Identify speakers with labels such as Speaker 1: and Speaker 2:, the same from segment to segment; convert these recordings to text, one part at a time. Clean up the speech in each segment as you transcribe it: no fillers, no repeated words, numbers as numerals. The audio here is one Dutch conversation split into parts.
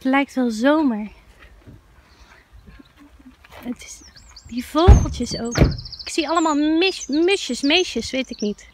Speaker 1: Het lijkt wel zomer. Het is die vogeltjes ook. Ik zie allemaal musjes, meisjes, weet ik niet.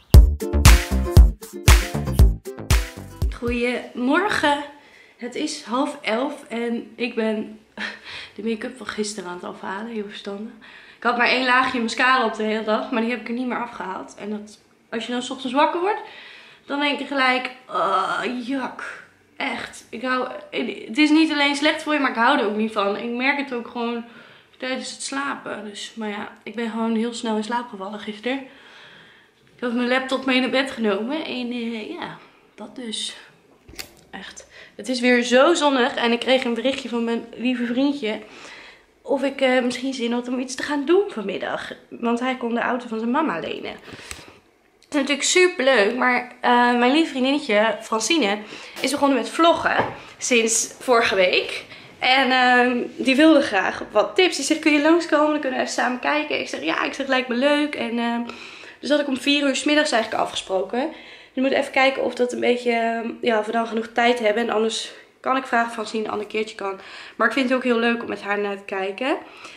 Speaker 1: Goedemorgen. Het is 10:30 en ik ben de make-up van gisteren aan het afhalen. Heel verstandig. Ik had maar 1 laagje mascara op de hele dag, maar die heb ik er niet meer afgehaald. En dat, als je dan 's ochtends wakker wordt, dan denk je gelijk, jak. Echt. Het is niet alleen slecht voor je, maar ik hou er ook niet van. Ik merk het ook gewoon tijdens het slapen. Dus, maar ja, ik ben gewoon heel snel in slaap gevallen gisteren. Ik had mijn laptop mee naar bed genomen en ja, dat dus. Echt. Het is weer zo zonnig en ik kreeg een berichtje van mijn lieve vriendje of ik misschien zin had om iets te gaan doen vanmiddag. Want hij kon de auto van zijn mama lenen. Het is natuurlijk super leuk, maar mijn lieve vriendinnetje Francine is begonnen met vloggen sinds vorige week. En die wilde graag wat tips. Die zegt, kun je langskomen? Dan kunnen we even samen kijken. Ik zeg, ja, lijkt me leuk. En dus had ik om 4 uur 's middags eigenlijk afgesproken. Dus we moeten even kijken of dat een beetje, ja, of we dan genoeg tijd hebben. En anders kan ik vragen van Francine een ander keertje kan. Maar ik vind het ook heel leuk om met haar naar te kijken.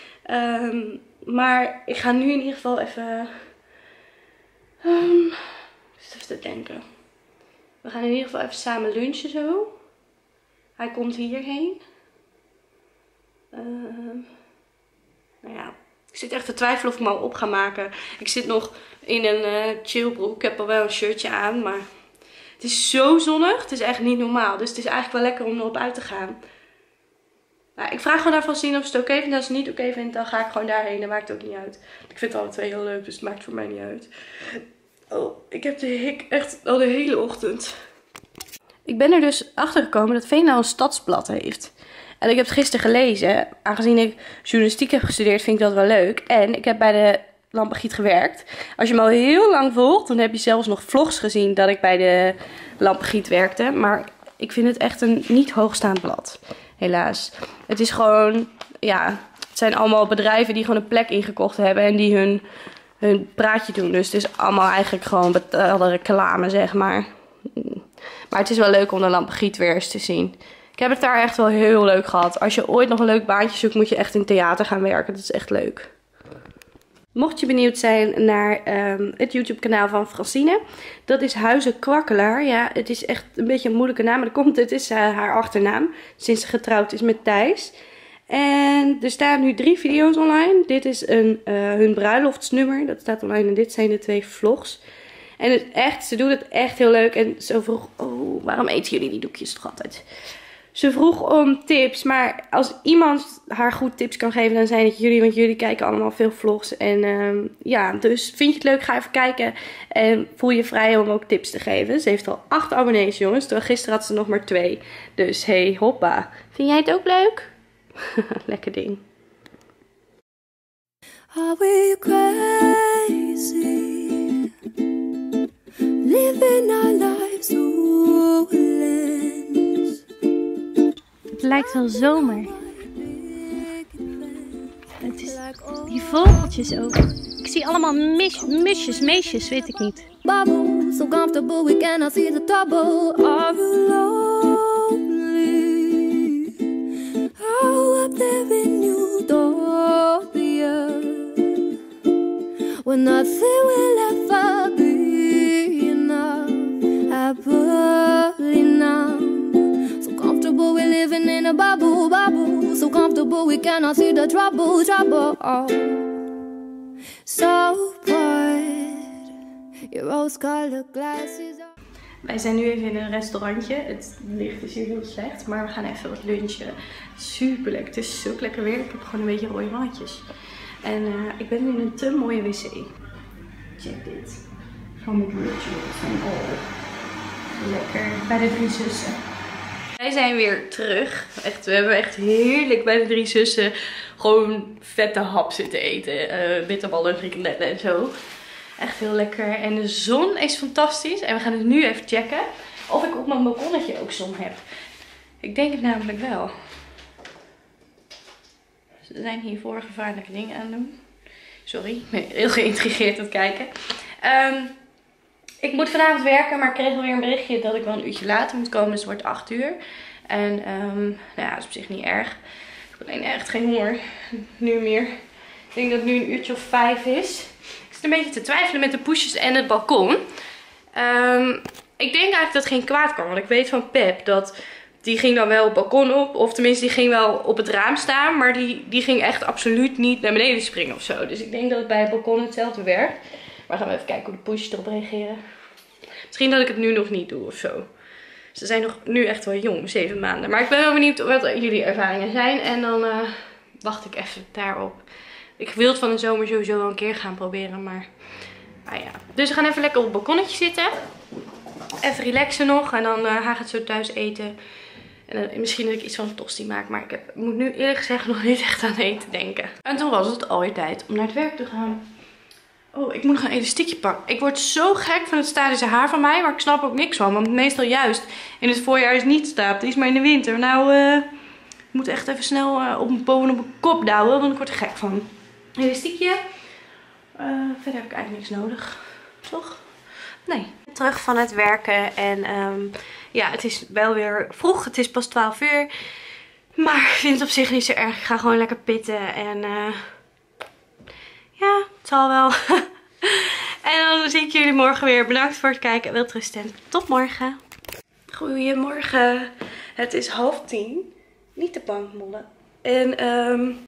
Speaker 1: Maar ik ga nu in ieder geval even even te denken. We gaan in ieder geval even samen lunchen zo. Hij komt hierheen. Nou ja, ik zit echt te twijfelen of ik me al op ga maken. Ik zit nog in een chillbroek. Ik heb al wel een shirtje aan, maar het is zo zonnig. Het is echt niet normaal. Dus het is eigenlijk wel lekker om erop uit te gaan. Nou, ik vraag gewoon daarvan zien of ze het oké vindt. Als ze het niet oké vindt, dan ga ik gewoon daarheen. Dat maakt ook niet uit. Ik vind het alle twee heel leuk, dus het maakt voor mij niet uit. Oh, ik heb de hik echt al de hele ochtend. Ik ben er dus achter gekomen dat Veenendaal een stadsblad heeft. En ik heb het gisteren gelezen. Aangezien ik journalistiek heb gestudeerd, vind ik dat wel leuk. En ik heb bij de Lampengiet gewerkt. Als je me al heel lang volgt, dan heb je zelfs nog vlogs gezien dat ik bij de Lampengiet werkte. Maar ik vind het echt een niet hoogstaand blad. Helaas. Het is gewoon, ja, het zijn allemaal bedrijven die gewoon een plek ingekocht hebben en die hun praatje doen. Dus het is allemaal eigenlijk gewoon betaalde reclame, zeg maar. Maar het is wel leuk om de Lampengiet weer eens te zien. Ik heb het daar echt wel heel leuk gehad. Als je ooit nog een leuk baantje zoekt, moet je echt in theater gaan werken. Dat is echt leuk. Mocht je benieuwd zijn naar het YouTube kanaal van Francine. Dat is Huizen Kwakkelaar. Ja, het is echt een beetje een moeilijke naam. Maar dat komt, het is haar achternaam. Sinds ze getrouwd is met Thijs. En er staan nu 3 video's online. Dit is hun bruiloftsnummer. Dat staat online. En dit zijn de 2 vlogs. En het echt, ze doet het echt heel leuk. En zo vroeg, oh, waarom eten jullie die doekjes toch altijd? Ze vroeg om tips, maar als iemand haar goed tips kan geven, dan zijn het jullie. Want jullie kijken allemaal veel vlogs. En ja, dus vind je het leuk, ga even kijken. En voel je vrij om ook tips te geven. Ze heeft al 8 abonnees, jongens. Terwijl gisteren had ze nog maar 2. Dus hey, hoppa. Vind jij het ook leuk? Lekker ding. Are we crazy? Living our lives through a lens. Het lijkt wel zomer. Het is die vogeltjes ook. Ik zie allemaal musjes, meisjes, weet ik niet. Bubble, so comfortable we cannot see the trouble. Are you lonely? How up there in Utopia, when nothing will ever be enough. Happily now, so comfortable we're living in a bubble, bubble. So comfortable we cannot see the trouble, trouble. Oh, so bored, your rose-colored glasses. Wij zijn nu even in een restaurantje. Het licht is hier heel slecht, maar we gaan even wat lunchen. Super lekker. Het is zo lekker weer. Ik heb gewoon een beetje rode randjes. En ik ben nu in een te mooie wc. Check dit. Van mijn buurtje. Oh, lekker. Bij de 3 zussen. Wij zijn weer terug. Echt, we hebben echt heerlijk bij de 3 zussen gewoon vette hap zitten eten. Bitterballen, frikandellen en zo. Echt heel lekker. En de zon is fantastisch. En we gaan het nu even checken of ik op mijn balkonnetje ook zon heb. Ik denk het namelijk wel. Ze zijn hiervoor gevaarlijke dingen aan het doen. Sorry, ik ben heel geïntrigeerd aan het kijken. Ik moet vanavond werken, maar ik kreeg alweer een berichtje dat ik wel een uurtje later moet komen. Dus het wordt 8 uur. En nou ja, dat is op zich niet erg. Ik heb alleen echt geen honger. Nu meer. Ik denk dat het nu een uurtje of 5 is. Ik zit een beetje te twijfelen met de poesjes en het balkon. Ik denk eigenlijk dat het geen kwaad kan. Want ik weet van Pep dat die ging dan wel het balkon op. Of tenminste die ging wel op het raam staan. Maar die ging echt absoluut niet naar beneden springen of zo. Dus ik denk dat het bij het balkon hetzelfde werkt. Maar gaan we even kijken hoe de poesjes erop reageren. Misschien dat ik het nu nog niet doe of zo. Ze zijn nog nu echt wel jong, 7 maanden. Maar ik ben wel benieuwd wat jullie ervaringen zijn. En dan wacht ik even daarop. Ik wil het van de zomer sowieso wel een keer gaan proberen. Maar ja. Dus we gaan even lekker op het balkonnetje zitten. Even relaxen nog. En dan hij gaat zo thuis eten. En dan, misschien dat ik iets van een tosti maak. Maar ik moet nu eerlijk gezegd nog niet echt aan eten denken. En toen was het alweer tijd om naar het werk te gaan. Oh, ik moet nog een elastiekje pakken. Ik word zo gek van het statische haar van mij. Maar ik snap ook niks van. Want meestal juist in het voorjaar is niet statisch. Maar in de winter. Nou, ik moet echt even snel op mijn poten op mijn kop douwen. Want ik word er gek van. Elastiekje. Verder heb ik eigenlijk niks nodig. Toch? Nee. Terug van het werken. En ja, het is wel weer vroeg. Het is pas 12 uur. Maar ik vind het op zich niet zo erg. Ik ga gewoon lekker pitten. En ja, het zal wel. En dan zie ik jullie morgen weer. Bedankt voor het kijken en welterusten. Tot morgen. Goedemorgen. Het is 9:30. Niet de bank mollen. En